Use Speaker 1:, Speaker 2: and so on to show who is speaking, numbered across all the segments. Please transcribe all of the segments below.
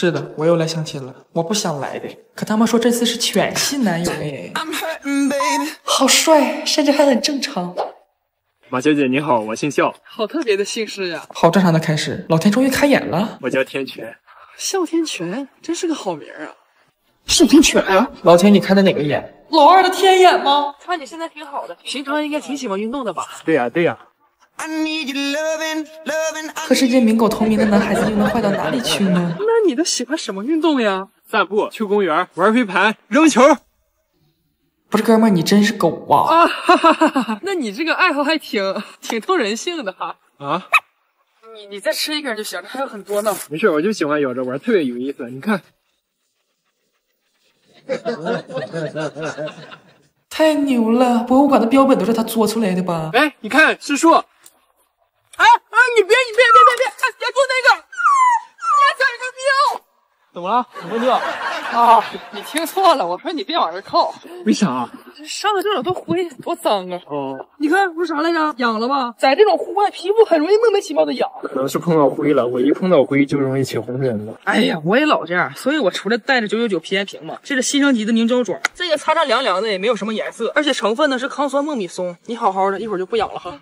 Speaker 1: 是的，我又来相亲了，我不想来的，可他们说这次是全新男友哎，好帅，甚至还很正常。
Speaker 2: 马小姐你好，我姓肖。
Speaker 3: 好特别的姓氏呀！
Speaker 1: 好正常的开始，老天终于开眼了。
Speaker 2: 我叫天全。
Speaker 3: 哮天犬，真是个好名啊！
Speaker 1: 哮天犬啊！老天，你开的哪个眼？老二的天眼吗？
Speaker 3: 看你现在挺好的，平常应该挺喜欢运动的吧？
Speaker 2: 对呀对呀。
Speaker 1: 和世界名狗同名的男孩子又能坏到哪里去呢？
Speaker 3: 那你都喜欢什么运动呀？
Speaker 2: 散步，去公园，玩飞盘，扔球。
Speaker 1: 不是哥们儿，你真是狗啊！
Speaker 3: 哈哈哈哈！那你这个爱好还挺通人性的哈。
Speaker 2: 啊？
Speaker 3: 你再吃一根就行，还有很多呢。
Speaker 2: 没事，我就喜欢咬着玩，特别有意思。你看，
Speaker 1: 太牛了！博物馆的标本都是他做出来的吧？
Speaker 2: 哎，你看是树。
Speaker 3: 你别，别做那个，你长个尿。
Speaker 2: 怎么了？怎么尿？
Speaker 3: 啊，你听错了，我说你别往这靠。
Speaker 2: 为啥？
Speaker 3: 上的这种都灰，多脏啊！
Speaker 2: 哦，
Speaker 3: 你看我说啥来着？痒了吧？在这种户外，皮肤很容易莫名其妙的痒。
Speaker 2: 可能是碰到灰了，我一碰到灰就容易起红疹子。
Speaker 3: 哎呀，我也老这样，所以我出来带着999皮炎平嘛。这是新升级的凝胶装，这个擦上凉凉的，也没有什么颜色，而且成分呢是抗酸莫米松。你好好的，一会儿就不痒了哈。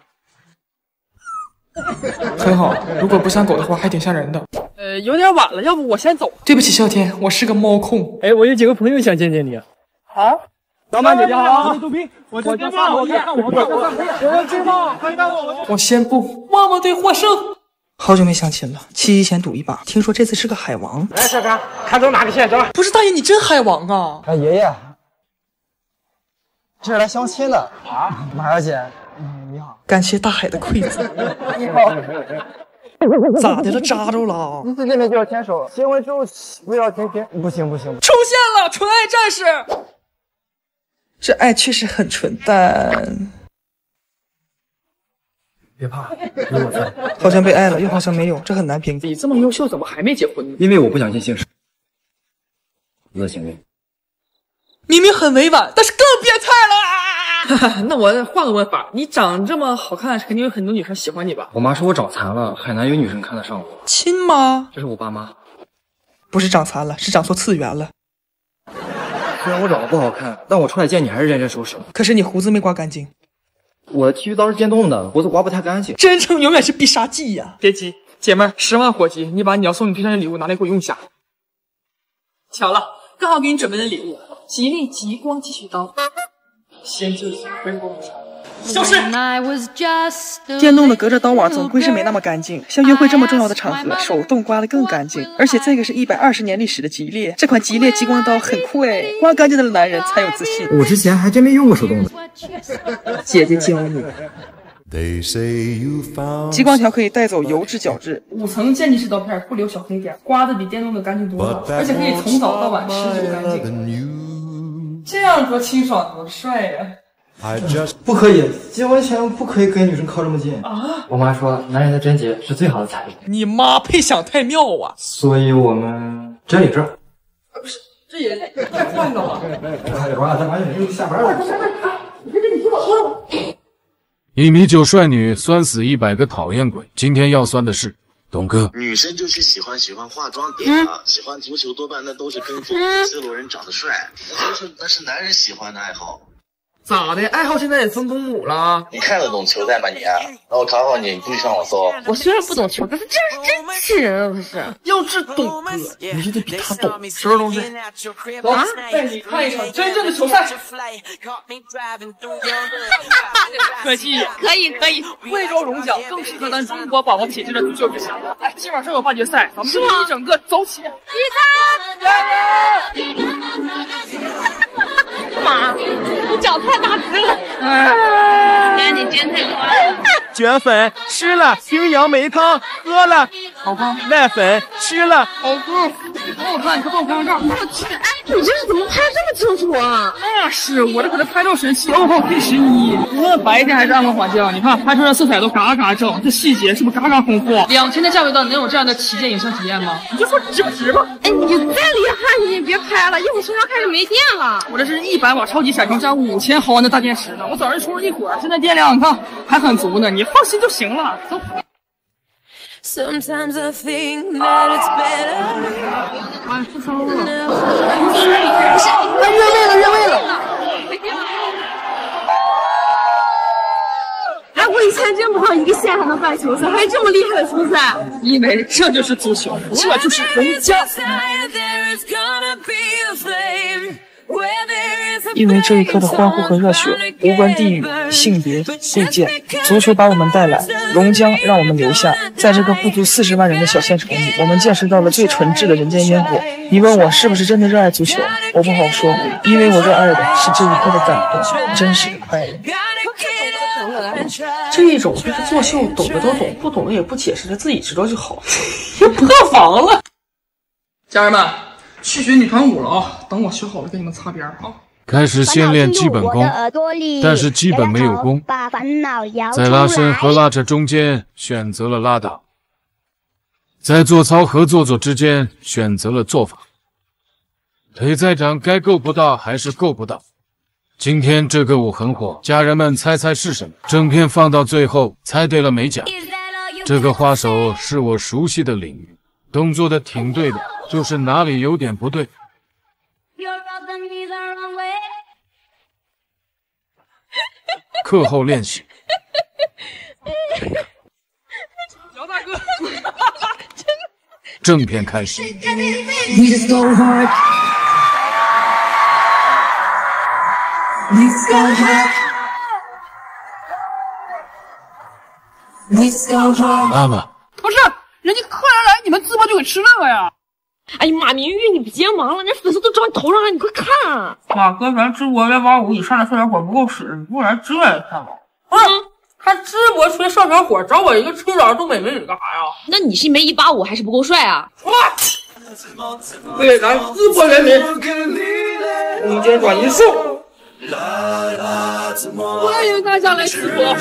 Speaker 1: 很好，如果不像狗的话，还挺吓人的。
Speaker 3: 有点晚了，要不我先走。
Speaker 1: 对不起，哮天，我是个猫控。
Speaker 2: 哎，我有几个朋友想见见你。
Speaker 3: 啊？
Speaker 2: 老板姐姐好，杜宾，我叫萨摩看我知道，快看我。
Speaker 1: 我宣布，汪汪队获胜。好久没相亲了，7钱赌一把，听说这次是个海王。
Speaker 2: 来，小张，看中哪个线走？
Speaker 1: 不是大爷，你真海王啊！
Speaker 4: 哎，爷爷，这是来相亲的啊，马小姐。你好，
Speaker 1: 感谢大海的馈赠。
Speaker 4: 你好，
Speaker 1: 咋的了？扎着了？
Speaker 4: 第一次见面就要牵手，结婚之后不要天天，不行。
Speaker 1: 出现了，纯爱战士。这爱确实很纯，但
Speaker 4: 别怕，有我在。
Speaker 1: 好像被爱了，又好像没有，这很难评。
Speaker 3: 你这么优秀，怎么还没结婚呢？
Speaker 4: 因为我不想进姓氏，恶行为。
Speaker 1: 明明很委婉，但是更变态了。
Speaker 3: 那我换个问法，你长这么好看，肯定有很多女生喜欢你吧？
Speaker 4: 我妈说我长残了，很难有女生看得上我。
Speaker 1: 亲妈？
Speaker 4: 这是我爸妈。
Speaker 1: 不是长残了，是长错次元了。
Speaker 4: 虽然我长得不好看，但我出来见你还是认真收拾了。
Speaker 1: 可是你胡子没刮干净。
Speaker 4: 我的剃须刀是电动的，胡子刮不太干净。
Speaker 1: 真诚永远是必杀技呀！
Speaker 3: 别急，姐妹，10万伙计，你把你要送你对象的礼物拿来给我用一下。巧了，刚好给你准备的礼物，吉利极光剃须刀。先就是微波炉。消失！
Speaker 1: 电动的隔着刀网总归是没那么干净，像约会这么重要的场合，手动刮得更干净。而且这个是120年历史的吉列，这款吉列激光刀很酷哎，刮干净的男人才有自信。
Speaker 4: 我之前还真没用过手动的。
Speaker 1: 姐姐教你。激光条可以带走油脂角质，5层渐进式刀片不留小黑点，刮得比电动的干净多了，而且可以从早到晚持久干净。这样多清爽多帅呀！
Speaker 4: 不可以，结婚前不可以跟女生靠这么近啊！我妈说，男人的贞洁是最好的彩礼。
Speaker 1: 你妈配享太妙啊！
Speaker 4: 所以我们真理这儿。
Speaker 1: 不是，这也太坏了吧！
Speaker 4: 快点吧，咱马上就下班了。
Speaker 1: 你听我说。
Speaker 5: 1.9米帅女酸死100个讨厌鬼。今天要酸的是董哥。
Speaker 6: 女生就是喜欢化妆点啊，喜欢足球多半那都是跟风，C罗人长得帅，那是男人喜欢的爱好。
Speaker 3: 咋的？爱好现在也分公母了？
Speaker 6: 你看得懂球带吗你啊？那我考考你，你不许上我搜。
Speaker 3: 我虽然不懂球，但是这是真情，不是？要是董哥，你就得比他懂。什么东西？走啊！带你看一场真正的球赛。可惜，可以。贵州龙江更适合咱中国宝宝体质的足球之乡。哎，今晚上有半决赛，咱们就一整个走起！
Speaker 7: 妈，你脚太大只了。姐，你真太乖了。
Speaker 2: 卷粉吃了，冰杨梅汤喝了，
Speaker 3: 好看。
Speaker 2: 奶粉吃了，
Speaker 3: 好看。好看，你快帮我看看照。
Speaker 7: 我去，哎，你这是怎么拍这么清楚啊？
Speaker 3: 那是我这可是拍照神器OPPO K11。无论白天还是暗光环境，你看拍出来的色彩都嘎嘎正，这细节是不是嘎嘎丰富？2000的价位段能有这样的旗舰影像体验吗？你就说值不值吧？
Speaker 7: 哎，你再厉害你也别拍了，一会儿身上开始没电了。
Speaker 3: 我这是100瓦超级闪充加5000毫安的大电池呢，我早上充了一会儿，现在电量你看还很足呢，你放心就行了。走。Sometimes I think that it's better
Speaker 7: 哎，不糟了。不是，
Speaker 3: 他越位了，越位了！
Speaker 7: 哎，我以前真不知道一个县还能办球赛，还有这么厉害的球赛。
Speaker 3: 因为这就是足球，这就是龙江。
Speaker 1: 因为这一刻的欢呼和热血，无关地域、性别、贵贱，足球把我们带来，龙江让我们留下。在这个不足40万人的小县城里，我们见识到了最纯质的人间烟火。你问我是不是真的热爱足球，我不好说，因为我热爱的是这一刻的感动，真实的快乐。这一种就是作秀，懂的都懂，不懂的也不解释，他自己知道就好。破防了，
Speaker 3: 家人们，去学女团舞了啊！等我学好了给你们擦边啊！
Speaker 5: 开始先练基本功，但是基本没有功，在拉伸和拉扯中间选择了拉倒，在做操和做之间选择了做法。腿再长，该够不到还是够不到。今天这个舞很火，家人们猜猜是什么？正片放到最后，猜对了没奖。这个花手是我熟悉的领域，动作的挺对的，就是哪里有点不对。课后练习。
Speaker 3: 姚大哥，
Speaker 5: 正片开始。妈妈，
Speaker 3: 不是，人家客人来，你们自播就给吃这个呀？
Speaker 7: 哎呀妈，明玉，你别忙了，那粉丝都找你头上了，你快看啊！
Speaker 3: 马哥，咱直播185以上的社交火不够使，你不来这一看吧？不是，他直播吹社交火，找我一个吹倒东北美女干啥呀？
Speaker 7: 那你是没185还是不够帅啊？
Speaker 3: 为咱淄博人民攻坚转移术。欢迎大家来淄博。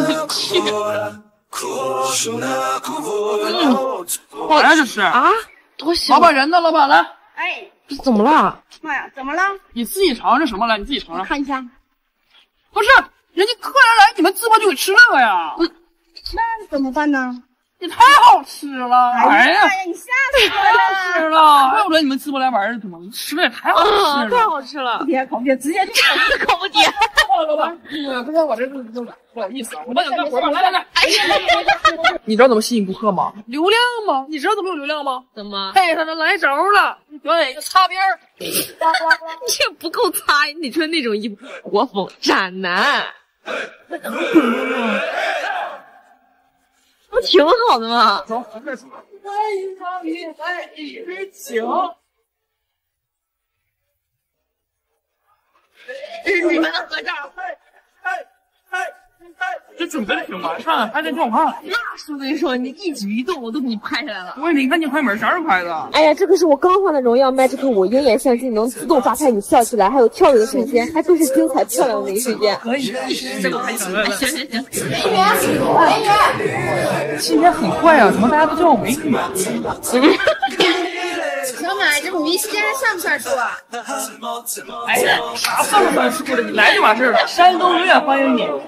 Speaker 3: 好呀，这是
Speaker 7: 啊，多香！
Speaker 3: 老板人呢？老板来。
Speaker 8: 哎，
Speaker 7: 这怎么了？
Speaker 8: 妈呀，怎么了？
Speaker 3: 你自己尝尝这什么来？你自己尝尝。
Speaker 8: 看一下。
Speaker 3: 不是，人家客人来，你们淄博就给吃这个呀？
Speaker 8: 那怎么办呢？
Speaker 3: 也太好吃了！哎呀，
Speaker 8: 你吓死我了！
Speaker 3: 太好吃了！怪不得你们淄博来玩儿，怎么吃的也太好吃了！
Speaker 7: 太好吃了！
Speaker 8: 别烤别直接就
Speaker 7: 烤不点。
Speaker 3: 老板，不是我这不好意思啊，我帮你干活吧。来，你知道怎么吸引顾客吗？流量吗？你知道怎么有流量吗？
Speaker 7: 怎么？
Speaker 3: 配上的来着了，你表演一个擦边儿。
Speaker 7: 你这不够擦，你得穿那种衣服，国风斩男。不挺好的吗？
Speaker 3: 走，咱这走。欢迎光临，来一杯请。
Speaker 7: 你们的合照。
Speaker 3: 这准备的挺完善，拍的挺好看。
Speaker 7: 那说没说，你一举一动我都给你拍下来了。
Speaker 3: 我也没看见快门，啥时候拍的？
Speaker 7: 哎呀，这个是我刚换的荣耀 Magic 5，鹰眼相机能自动抓拍你笑起来，还有跳跃的瞬间，还都是精彩漂亮的那一瞬间。
Speaker 3: 可以，这个拍行。
Speaker 7: 行。
Speaker 3: 今天很快啊，怎么大家都叫我美女？
Speaker 8: 小马，这鱼鲜算不算数啊？
Speaker 3: 哎呀，啥算不算数的？你来就完事儿了。山东永远欢迎你。